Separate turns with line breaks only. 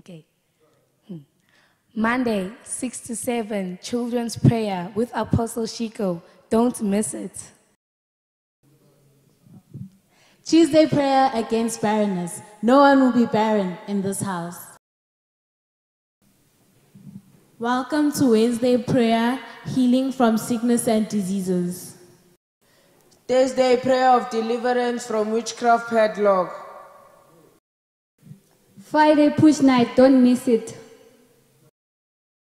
Okay. Monday, 6 to 7, children's prayer with Apostle Shiko. Don't miss it.
Tuesday prayer against barrenness. No one will be barren in this house. Welcome to Wednesday prayer, healing from sickness and diseases.
Thursday prayer of deliverance from witchcraft padlock.
Friday push night, don't miss it.